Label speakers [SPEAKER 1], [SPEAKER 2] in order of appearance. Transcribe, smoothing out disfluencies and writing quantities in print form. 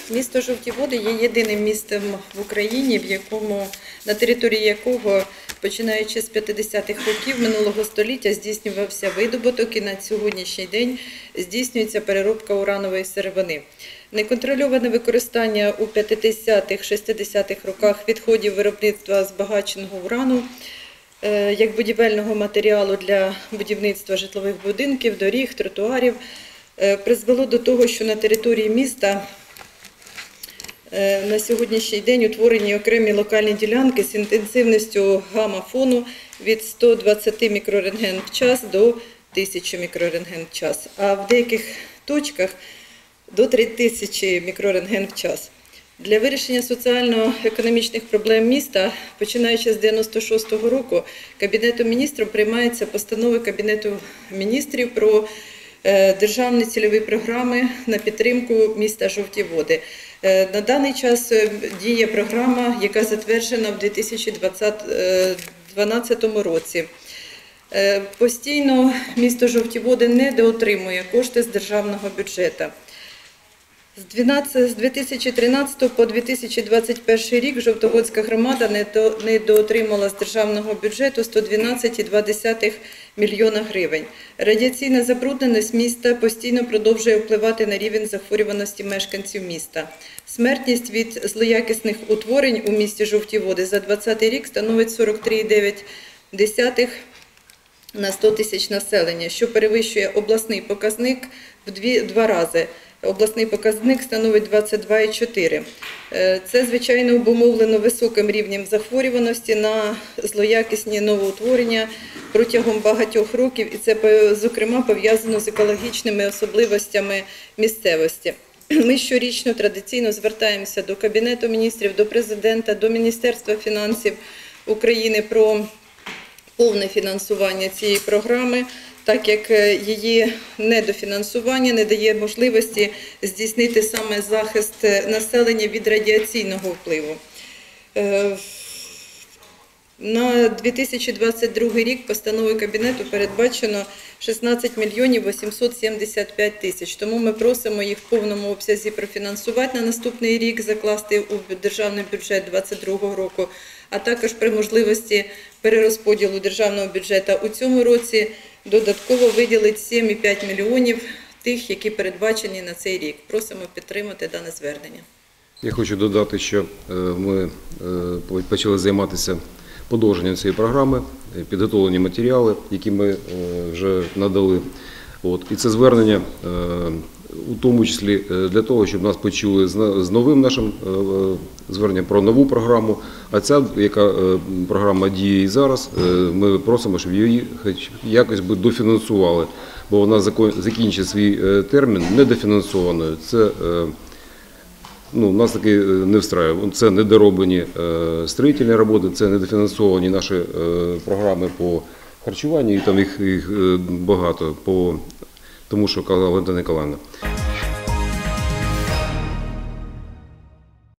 [SPEAKER 1] Місто Жовті Води є єдиним містом в Україні, на території якого, починаючи з 50-х років минулого століття, здійснювався видобуток і на сьогоднішній день здійснюється переробка уранової сировини. Неконтрольоване використання у 50-х-60-х роках відходів виробництва збагаченого урану як будівельного матеріалу для будівництва житлових будинків, доріг, тротуарів призвело до того, що на території міста на сьогоднішній день утворені окремі локальні ділянки з інтенсивністю гамма-фону від 120 мікрорентген в час до 1000 мікрорентген в час, а в деяких точках до 3000 мікрорентген в час. Для вирішення соціально-економічних проблем міста, починаючи з 1996 року, Кабінетом міністрів приймаються постанови Кабінету міністрів про державні цільові програми на підтримку міста Жовті Води. На даний час діє програма, яка затверджена в 2012 році. Постійно місто Жовті Води недоотримує кошти з державного бюджету. З 2013 по 2021 рік Жовтоводська громада недоотримала з державного бюджету 112,2 мільйона гривень. Радіаційна забрудненість міста постійно продовжує впливати на рівень захворюваності мешканців міста. Смертність від злоякісних утворень у місті Жовті Води за 2020 рік становить 43,9 на 100 тисяч населення, що перевищує обласний показник в 2 рази. Обласний показник становить 22,4. Це, звичайно, обумовлено високим рівнем захворюваності на злоякісні новоутворення протягом багатьох років, і це, зокрема, пов'язано з екологічними особливостями місцевості. Ми щорічно традиційно звертаємося до Кабінету міністрів, до Президента, до Міністерства фінансів України про повне фінансування цієї програми, так як її недофінансування не дає можливості здійснити саме захист населення від радіаційного впливу. На 2022 рік постановою Кабінету передбачено 16 мільйонів 875 тисяч. Тому ми просимо їх в повному обсязі профінансувати на наступний рік, закласти у державний бюджет 2022 року, а також при можливості перерозподілу державного бюджету у цьому році додатково виділити 7,5 мільйонів тих, які передбачені на цей рік. Просимо підтримати дане звернення.
[SPEAKER 2] Я хочу додати, що ми почали займатися подовженням цієї програми, підготовлені матеріали, які ми вже надали. І це звернення у тому числі для того, щоб нас почули з новим нашим зверненням про нову програму. А ця, яка програма діє і зараз, ми просимо, щоб її якось би дофінансували, бо вона закінчить свій термін недофінансованою. Це нас таки не встраює. Це недороблені строїтельні роботи, це недофінансовані наші програми по харчуванню, і там їх багато, тому що казала Валентина Ніколаївна.